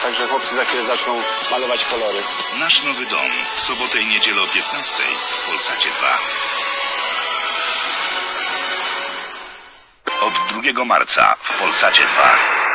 także chłopcy za chwilę zaczną malować kolory. Nasz nowy dom w sobotę i niedzielę o 15 w Polsacie 2. Od 2 marca w Polsacie 2.